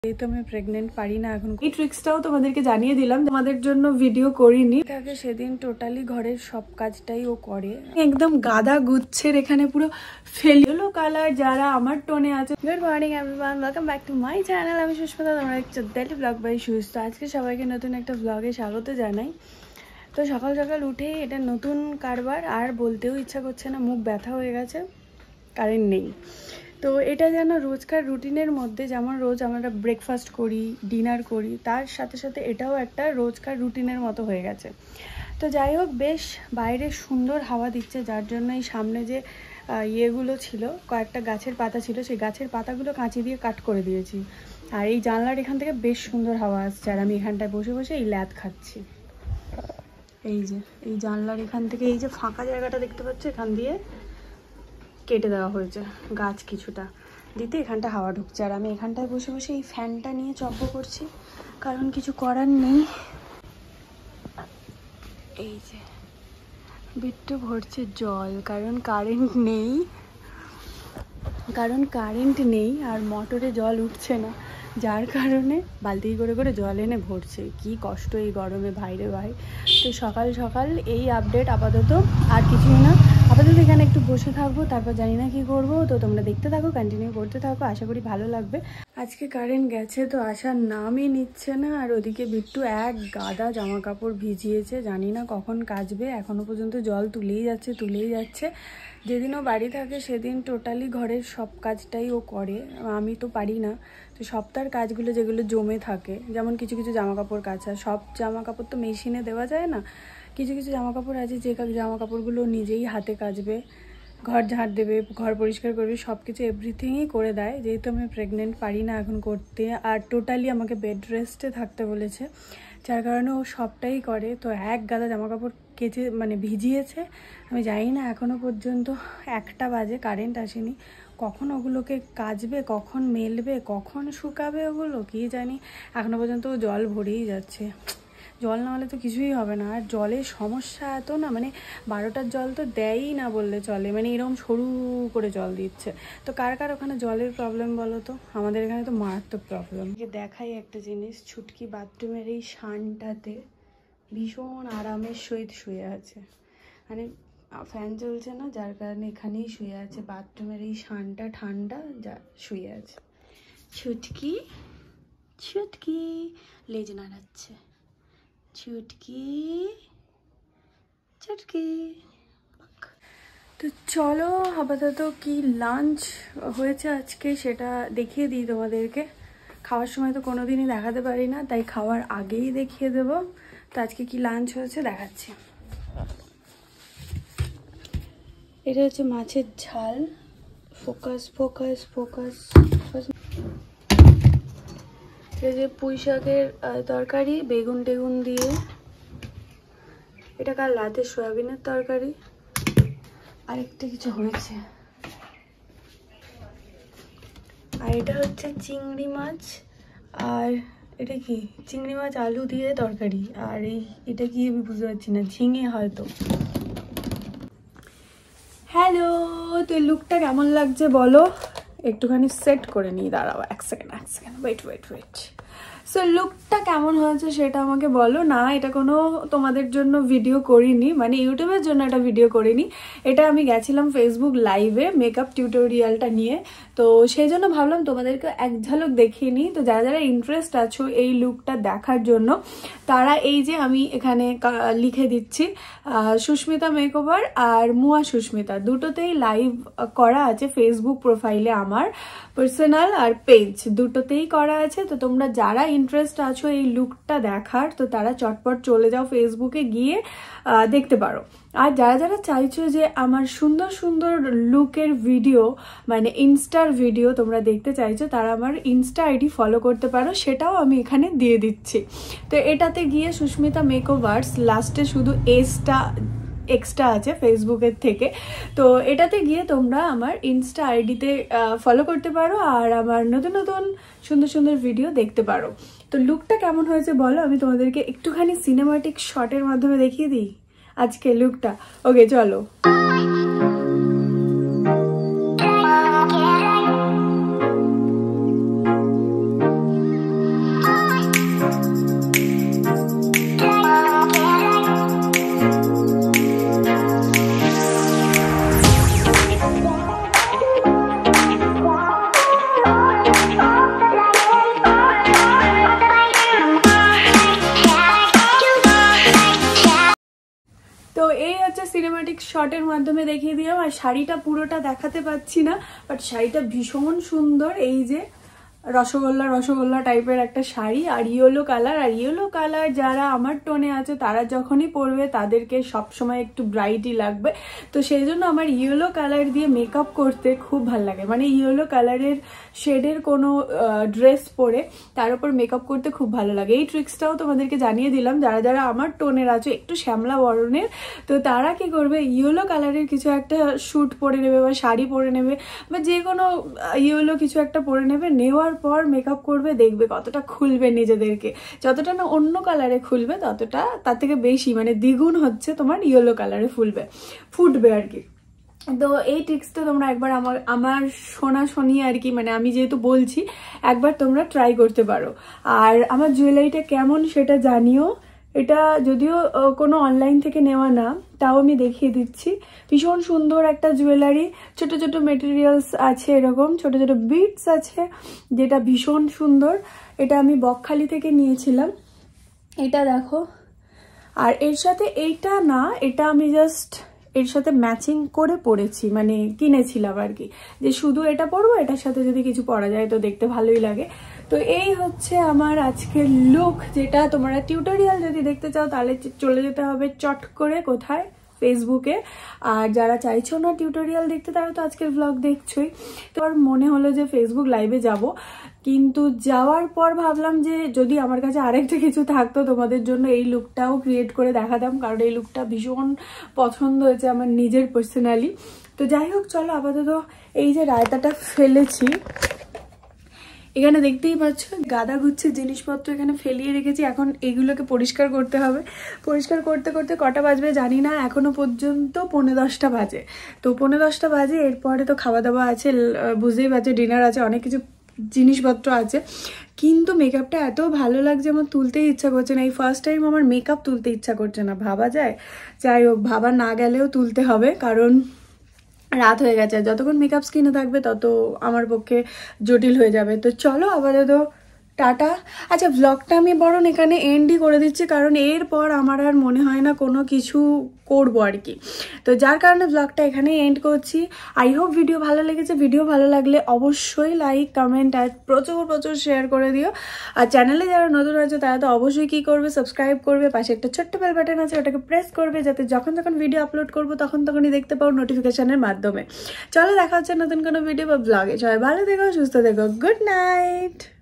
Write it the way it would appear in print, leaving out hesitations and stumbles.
এই তো আমি প্রেগনেন্ট পারি না এখন। এই ট্রিক্সটাও তোমাদেরকে জানিয়ে দিলাম, তোমাদের জন্য ভিডিও করিনি। তাকে সেদিন টোটালি ঘরের সব কাজটাই ও করে, একদম গাদা গুচ্ছের এখানে পুরো ফেলিয়েলো কালার যারা আমার টোনে আছে। Good morning everyone, welcome back to my channel. আমি সুস্মিতা, তোমরা দেখছো ডেইলি ব্লগ বাই সুস। তো আজকে সবাইকে নতুন একটা ব্লগে স্বাগত জানাই। তো সকাল সকাল উঠেই এটা নতুন কারবার, আর বলতেও ইচ্ছা করছে না, মুখ ব্যথা হয়ে গেছে, কারেন্ট নেই। তো এটা যেন রোজকার রুটিনের মধ্যে, যেমন রোজ আমরা ব্রেকফাস্ট করি, ডিনার করি, তার সাথে সাথে এটাও একটা রোজকার রুটিনের মতো হয়ে গেছে। তো যাই হোক, বেশ বাইরে সুন্দর হাওয়া দিচ্ছে, যার জন্য এই সামনে যে ইয়েগুলো ছিল, কয়েকটা গাছের পাতা ছিল, সেই গাছের পাতাগুলো কাঁচি দিয়ে কাট করে দিয়েছি। আর এই জানলার এখান থেকে বেশ সুন্দর হাওয়া আসছে, আর আমি এখানটায় বসে বসে এই ল্যাদ খাচ্ছি। এই যে এই জানলার এখান থেকে এই যে ফাঁকা জায়গাটা দেখতে পাচ্ছ, এখান দিয়ে কেটে দেওয়া হয়েছে গাছ কিছুটা দিতে, এখানটা হাওয়া ঢুকছে। আর আমি এখানটায় বসে বসে এই ফ্যানটা নিয়ে চব্য করছি, কারণ কিছু করার নেই। এই যে বিট্টু ভরছে জল, কারণ কারেন্ট নেই আর মোটরে জল উঠছে না, যার কারণে বালতি করে করে জল এনে ভরছে। কি কষ্ট এই গরমে, ভাইরে ভাই। তো সকাল সকাল এই আপডেট, আপাতত আর কিছুই না, আপাতত এখানে একটু বসে থাকবো, তারপর জানি না কি করবো। তো তোমরা দেখতে থাকো, কন্টিনিউ করতে থাকো, আশা করি ভালো লাগবে। আজকে কারেন্ট গেছে তো আসার নামই নিচ্ছে না, আর ওদিকে বিট্টু এক গাদা জামা কাপড় ভিজিয়েছে, জানি না কখন কাচবে, এখনো পর্যন্ত জল তুলেই যাচ্ছে। যেদিন ও বাড়ি থাকে সেদিন টোটালি ঘরের সব কাজটাই ও করে, আমি তো পারি না। তো সপ্তাহের কাজগুলো যেগুলো জমে থাকে, যেমন কিছু কিছু জামা কাপড় কাচা, সব জামা কাপড় তো মেশিনে দেওয়া যায় না, কিছু কিছু জামা কাপড় আছে যে জামা কাপড়গুলো নিজেই হাতে কাচবে, ঘর ঝাড় দেবে, ঘর পরিষ্কার করবে, সব কিছু এভরিথিংই করে দেয়। যেহেতু আমি প্রেগনেন্ট, পারি না এখন করতে, আর টোটালি আমাকে বেড রেস্টে থাকতে বলেছে, যার কারণে ও সবটাই করে। তো এক গাদা জামা কাপড় কেচে ভিজিয়েছে, আমি জানি না এখনও পর্যন্ত 1টা বাজে, কারেন্ট আসেনি, কখন ওগুলোকে কাচবে, কখন মেলবে, কখন শুকাবে ওগুলো কি জানি। এখনও পর্যন্ত জল ভরেই যাচ্ছে, জল না হলে তো কিছুই হবে না। আর জলের সমস্যা এত না, 12টার জল তো দেয়ই না বললে চলে, এরকম সরু করে জল দিচ্ছে। তো কার কার ওখানে জলের প্রবলেম বলো তো, আমাদের এখানে তো মারাত্মক প্রবলেম। দেখাই একটা জিনিস, ছুটকি বাথরুমের এই শানটাতে ভীষণ আরামের সহিত শুয়ে আছে, ফ্যান চলছে না, যার কারণে এখানেই শুয়ে আছে, বাথরুমের এই শানটা ঠান্ডা, যা শুয়ে আছে। ছুটকি লেজ নাড়াচ্ছে, ছুটকি। তো চলো আপাতত কি লাঞ্চ হয়েছে আজকে সেটা দেখিয়ে দিই তোমাদেরকে। খাওয়ার সময় তো কোনোদিনই দেখাতে পারি না, তাই খাওয়ার আগেই দেখিয়ে দেবো। তো আজকে কি লাঞ্চ হয়েছে দেখাচ্ছি। এটা হচ্ছে মাছের ঝাল, ফোকাস। এটা যে পুঁই শাকের তরকারি, বেগুন টেগুন দিয়ে। এটা কাল রাতে সয়াবিনের তরকারি। আরেকটা কিছু হয়েছে, আর এটা হচ্ছে চিংড়ি মাছ, আর এটা কি চিংড়ি মাছ আলু দিয়ে তরকারি, আর এটা কি আমি বুঝতে পারছি না, ঝিঙে হয়তো। হ্যালো, তো এই লুকটা কেমন লাগছে বলো, একটুখানি সেট করে নিই, দাঁড়াও এক সেকেন্ড, ওয়েট। সো লুকটা কেমন হয়েছে সেটা আমাকে বলো। না, এটা কোনো তোমাদের জন্য ভিডিও করিনি, ইউটিউবের জন্য একটা ভিডিও করিনি, এটা আমি গেছিলাম ফেসবুক লাইভে মেকআপ টিউটোরিয়ালটা নিয়ে, তো সেই জন্য ভাবলাম তোমাদেরকে এক ঝলক দেখিয়ে নিই। তো যারা যারা ইন্টারেস্ট আছো এই লুকটা দেখার জন্য, তারা এই যে আমি এখানে লিখে দিচ্ছি, সুস্মিতা মেকওভার আর মুয়া সুস্মিতা, দুটোতেই লাইভ করা আছে ফেসবুক প্রোফাইলে, আমার পার্সোনাল আর পেজ দুটোতেই করা আছে। তো তোমরা যারা ইন্টারেস্ট আছো এই লুকটা দেখার, তো তারা চটপট চলে যাও ফেসবুকে, গিয়ে দেখতে পারো। আর যারা যারা চাইছো যে আমার সুন্দর সুন্দর লুকের ভিডিও, ইনস্টার ভিডিও তোমরা দেখতে চাইছো, তারা আমার ইনস্টা আইডি ফলো করতে পারো, সেটাও আমি এখানে দিয়ে দিচ্ছি। তো এটাতে গিয়ে সুস্মিতা মেকওভার্স, লাস্টে শুধু এসটা এক্সট্রা আছে ফেসবুকের থেকে, তো এটাতে গিয়ে তোমরা আমার ইনস্টা আইডিতে ফলো করতে পারো, আর আমার নতুন নতুন সুন্দর সুন্দর ভিডিও দেখতে পারো। তো লুকটা কেমন হয়েছে বলো, আমি তোমাদেরকে একটুখানি সিনেমাটিক শটের মাধ্যমে দেখিয়ে দিই আজকে লুকটা। ওকে চলো। সিনেম্যাটিক শটের মাধ্যমে দেখিয়ে দিলাম। আর শাড়িটা পুরোটা দেখাতে পাচ্ছি না, বাট শাড়িটা ভীষণ সুন্দর। এই যে রসগোল্লা রসগোল্লা টাইপের একটা শাড়ি, আর ইয়েলো কালার। আর ইয়েলো কালার যারা আমার টোনে আছে তারা যখনই পরবে তাদেরকে সবসময় একটু ব্রাইটই লাগবে, তো সেই জন্য আমার ইয়েলো কালার দিয়ে মেকআপ করতে খুব ভালো লাগে। মানে ইয়েলো কালারের শেডের কোনো ড্রেস পরে তার উপর মেকআপ করতে খুব ভালো লাগে। এই ট্রিক্সটাও তোমাদেরকে জানিয়ে দিলাম, যারা যারা আমার টোনের আছে একটু শ্যামলা বরণের, তো তারা কি করবে, ইয়েলো কালারের কিছু একটা স্যুট পরে নেবে বা শাড়ি পরে নেবে বা যে কোনো ইয়েলো কিছু একটা পরে নেবে, নেওয়ার পর মেকআপ করবে, দেখবে কতটা খুলবে নিজেদেরকে। যতটা না অন্য কালারে খুলবে ততটা তার থেকে বেশি, মানে দ্বিগুণ হচ্ছে তোমার ইয়েলো কালারে ফুটবে আর কি। তো এই ট্রিক্সটা তোমরা একবার আমার শোনি আর কি, মানে আমি যেহেতু বলছি, একবার তোমরা ট্রাই করতে পারো। আর আমার জুয়েলারিটা কেমন সেটা জানিও। এটা যদিও কোনো অনলাইন থেকে নেওয়া না, তাও আমি দেখিয়ে দিচ্ছি। ভীষণ সুন্দর একটা জুয়েলারি, ছোট ছোট মেটেরিয়ালস আছে, এরকম ছোট ছোট বিটস আছে, যেটা ভীষণ সুন্দর। এটা আমি বকখালি থেকে নিয়েছিলাম, এটা দেখো। আর এর সাথে এইটা না, এটা আমি জাস্ট এর সাথে ম্যাচিং করে পরেছি, মানে কিনেছিলাম আর কি, যে শুধু এটা পরবো, এটার সাথে যদি কিছু পরা যায় তো দেখতে ভালোই লাগে। তো এই হচ্ছে আমার আজকের লুক, যেটা তোমরা টিউটোরিয়াল যদি দেখতে চাও তাহলে চলে যেতে হবে চট করে কোথায়, ফেসবুকে। আর যারা চাইছো না টিউটোরিয়াল দেখতে তারা তো আজকের ব্লগ দেখছোই। তো আর মনে হলো যে ফেসবুক লাইভে যাব, কিন্তু যাওয়ার পর ভাবলাম যে যদি আমার কাছে আরেকটা কিছু থাকতো তোমাদের জন্য এই লুকটাও ক্রিয়েট করে দেখাতাম, কারণ এই লুকটা ভীষণ পছন্দ হয়েছে আমার নিজের পার্সোনালি। তো যাই হোক, চলো আপাতত এই যে রায়তাটা ফেলেছি, এখানে দেখতেই পাচ্ছ গাদা গুচ্ছের জিনিসপত্র এখানে ফেলিয়ে রেখেছি। এখন এগুলোকে পরিষ্কার করতে হবে। পরিষ্কার করতে করতে কটা বাজবে জানি না, এখনো পর্যন্ত 9:45 বাজে। তো 9:45 বাজে, এরপরে তো খাওয়া দাওয়া আছে, বুঝতেই পারছো ডিনার আছে, অনেক কিছু জিনিসপত্র আছে। কিন্তু মেকআপটা এত ভালো লাগছে আমার তুলতেই ইচ্ছা করছে না। এই ফার্স্ট টাইম আমার মেকআপ তুলতে ইচ্ছা করছে না, ভাবা যায়। যাই হোক, ভাবা না গেলেও তুলতে হবে, কারণ রাত হয়ে গেছে। যতক্ষণ মেকআপ স্কিনে থাকবে তত আমার পক্ষে জটিল হয়ে যাবে। তো চলো আপাতত টাটা। আচ্ছা, ব্লগটা আমি বরং এখানে এন্ডই করে দিচ্ছি, কারণ এরপর আমার আর মনে হয় না কোনো কিছু করবো আর কি। তো যার কারণে ব্লগটা এখানে এন্ড করছি। আই হোপ ভিডিও ভালো লেগেছে। ভিডিও ভালো লাগলে অবশ্যই লাইক, কমেন্ট আর প্রচুর প্রচুর শেয়ার করে দিও। আর চ্যানেলে যারা নতুন আছে তারা তো অবশ্যই কী করবে, সাবস্ক্রাইব করবে। পাশে একটা ছোট্ট বেল বাটন আছে, ওটাকে প্রেস করবে, যাতে যখন যখন ভিডিও আপলোড করবো তখনই দেখতে পাও নোটিফিকেশনের মাধ্যমে। চলো দেখা হচ্ছে নতুন কোনো ভিডিও বা ব্লগে। সবাই ভালো থেকো, সুস্থ থেকো, গুড নাইট।